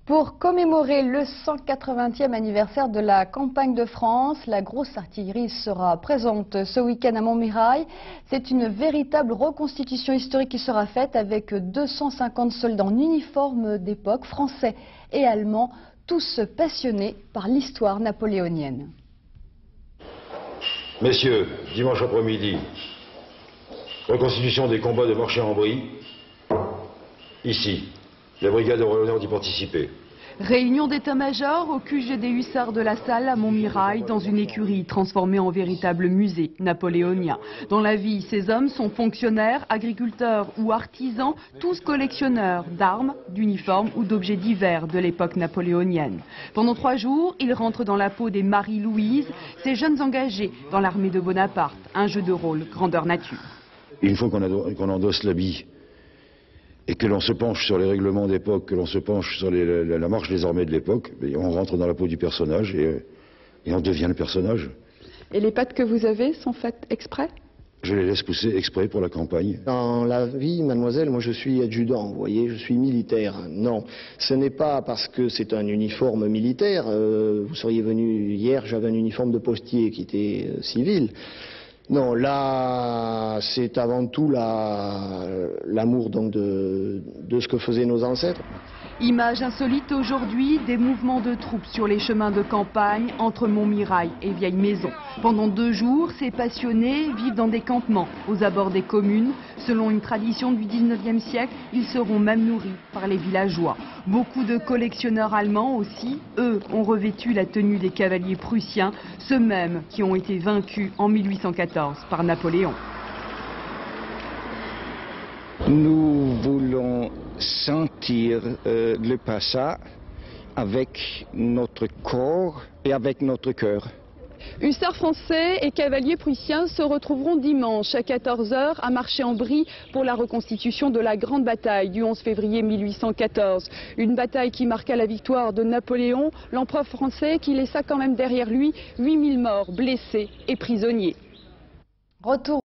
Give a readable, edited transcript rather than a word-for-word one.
Pour commémorer le 180e anniversaire de la campagne de France, la grosse artillerie sera présente ce week-end à Montmirail. C'est une véritable reconstitution historique qui sera faite avec 250 soldats en uniforme d'époque, français et allemands, tous passionnés par l'histoire napoléonienne. Messieurs, dimanche après-midi, reconstitution des combats de Marchais-en-Brie, ici. La brigade aura l'honneur d'y participer. Réunion d'état-major au QG des hussards de la Salle à Montmirail, dans une écurie transformée en véritable musée napoléonien. Dans la vie, ces hommes sont fonctionnaires, agriculteurs ou artisans, tous collectionneurs d'armes, d'uniformes ou d'objets divers de l'époque napoléonienne. Pendant 3 jours, ils rentrent dans la peau des Marie-Louise, ces jeunes engagés dans l'armée de Bonaparte, un jeu de rôle grandeur nature. Une fois qu'on endosse l'habit, et que l'on se penche sur les règlements d'époque, que l'on se penche sur la marche des armées de l'époque, on rentre dans la peau du personnage et on devient le personnage. Et les pattes que vous avez sont faites exprès? Je les laisse pousser exprès pour la campagne. Dans la vie, mademoiselle, moi je suis adjudant, vous voyez, je suis militaire. Non, ce n'est pas parce que c'est un uniforme militaire. Vous seriez venu hier, j'avais un uniforme de postier qui était civil. Non, là, c'est avant tout l'amour donc de ce que faisaient nos ancêtres. Image insolite aujourd'hui, des mouvements de troupes sur les chemins de campagne entre Montmirail et Vieille Maison. Pendant 2 jours, ces passionnés vivent dans des campements aux abords des communes. Selon une tradition du 19e siècle, ils seront même nourris par les villageois. Beaucoup de collectionneurs allemands aussi, eux, ont revêtu la tenue des cavaliers prussiens, ceux mêmes qui ont été vaincus en 1814 par Napoléon. Nous voulons sentir le passage avec notre corps et avec notre cœur. Hussards français et cavaliers prussiens se retrouveront dimanche à 14 h à Marchais-en-Brie pour la reconstitution de la grande bataille du 11 février 1814. Une bataille qui marqua la victoire de Napoléon, l'empereur français qui laissa quand même derrière lui 8000 morts, blessés et prisonniers. Retour